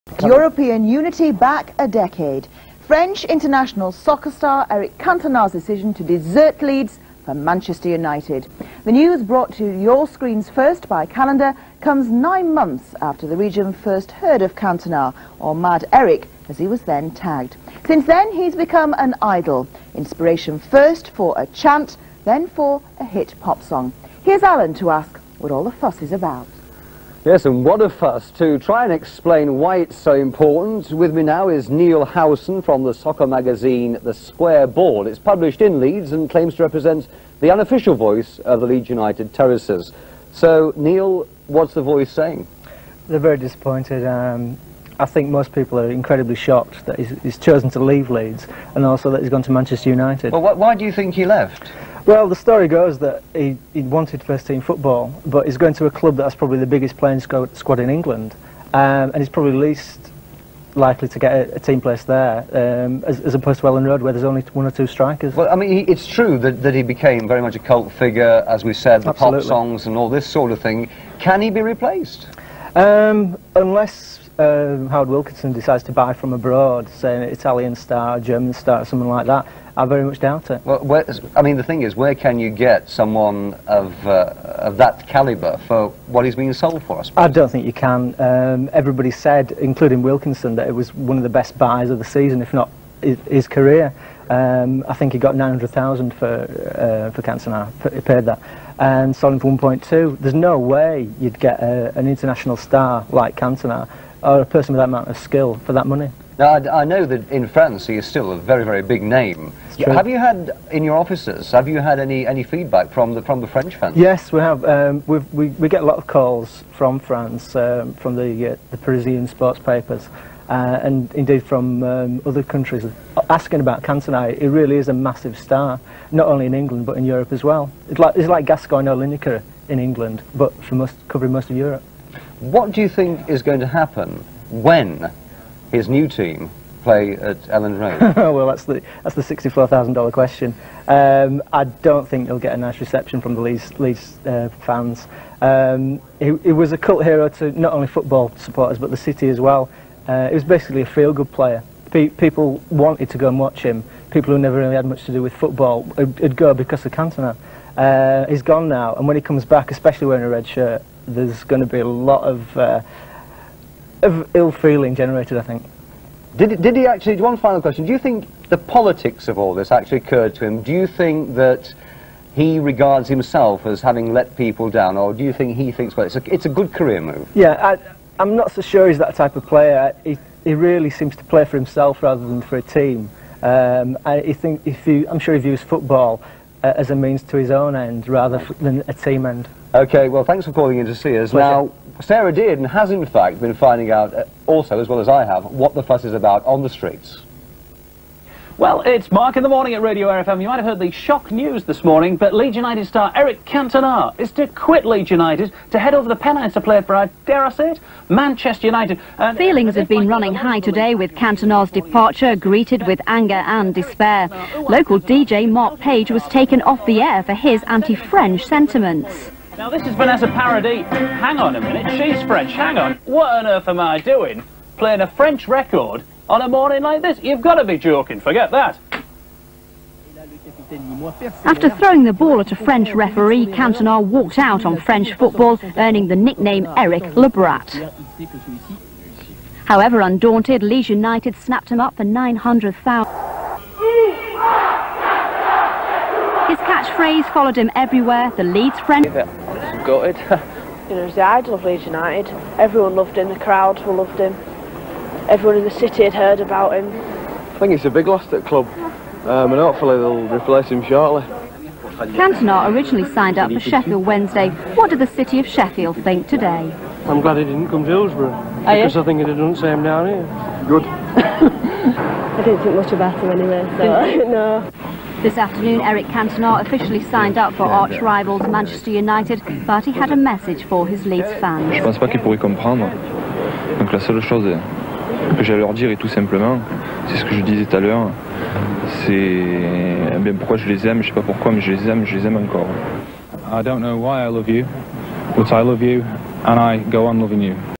European unity back a decade. French international soccer star Eric Cantona's decision to desert Leeds for Manchester United. The news, brought to your screens first by Calendar, comes 9 months after the region first heard of Cantona, or Mad Eric as he was then tagged. Since then he's become an idol, inspiration first for a chant, then for a hit pop song. Here's Alan to ask what all the fuss is about. Yes, and what a fuss. To try and explain why it's so important, with me now is Neil Howson from the soccer magazine The Square Ball. It's published in Leeds and claims to represent the unofficial voice of the Leeds United Terraces. So, Neil, what's the voice saying? They're very disappointed. I think most people are incredibly shocked that he's chosen to leave Leeds, and also that he's gone to Manchester United. Well, why do you think he left? Well, the story goes that he wanted first-team football, but he's going to a club that's probably the biggest playing squad in England, and he's probably least likely to get a team place there, as opposed to Ellen Road, where there's only 1 or 2 strikers. Well, I mean, it's true that he became very much a cult figure, as we said, the Absolutely. Pop songs and all this sort of thing. Can he be replaced? Unless Howard Wilkinson decides to buy from abroad, say an Italian star, a German star, something like that, I very much doubt it. Well, I mean, the thing is, where can you get someone of that calibre for what he's being sold for, I suppose? I don't think you can. Everybody said, including Wilkinson, that it was one of the best buys of the season, if not his career. I think he got 900,000 for Cantona. He paid that, and sold him for 1.2. There's no way you'd get an international star like Cantona, or a person with that amount of skill, for that money. Now, I know that in France he is still a very, very big name. Have you had, in your offices, have you had any feedback from the French fans? Yes, we have. We get a lot of calls from France, from the Parisian sports papers, and indeed from other countries, asking about Cantona. He really is a massive star, not only in England but in Europe as well. It's like Gascoigne or Lineker in England, but for covering most of Europe. What do you think is going to happen when his new team play at Ellen Road? Well, that's the $64,000 question. I don't think he'll get a nice reception from the Leeds fans. He was a cult hero to not only football supporters but the city as well. He was basically a feel-good player. People wanted to go and watch him. People who never really had much to do with football would go because of Cantona. He's gone now, and when he comes back, especially wearing a red shirt, there's going to be a lot of ill feeling generated, I think. Did he actually, one final question, do you think the politics of all this actually occurred to him? Do you think that he regards himself as having let people down, or do you think he thinks, well, it's a good career move? Yeah, I'm not so sure he's that type of player. He really seems to play for himself rather than for a team. I'm sure he views football as a means to his own end rather than a team end. Okay, well, thanks for calling in to see us. Pleasure. Now, Sarah Dearden has in fact been finding out also, as well as I have, what the fuss is about on the streets. Well, it's Mark in the Morning at Radio RFM. You might have heard the shock news this morning, but Leeds United star Eric Cantona is to quit Leeds United to head over the Pennines to play for, dare I say it, Manchester United. Feelings have been running high today with Cantona's departure greeted with anger and despair. Local DJ Mark Page was taken off the air for his anti-French sentiments. Now this is Vanessa Paradis. Hang on a minute, she's French. Hang on, what on earth am I doing? Playing a French record on a morning like this? You've got to be joking, forget that. After throwing the ball at a French referee, Cantona walked out on French football, earning the nickname Eric Le Brat. However undaunted, Leeds United snapped him up for 900,000. His catchphrase followed him everywhere. The Leeds friend... Gutted. He was the idol of Leeds United. Everyone loved him, the crowd loved him. Everyone in the city had heard about him. I think it's a big loss to the club, and hopefully they'll replace him shortly. Cantona originally signed up for Sheffield Wednesday. What did the city of Sheffield think today? I'm glad he didn't come to Hillsborough, because I think it didn't say him down here. Good. I didn't think much about him anyway, so no. This afternoon, Eric Cantona officially signed up for arch-rivals Manchester United, but he had a message for his Leeds fans. Je pense pas qu'ils pourraient comprendre. Donc la seule chose que j'ai à leur dire est tout simplement, c'est ce que je disais tout à l'heure, c'est bien pourquoi je les aime, je sais pas pourquoi, mais je les aime encore. I don't know why I love you, but I love you and I go on loving you.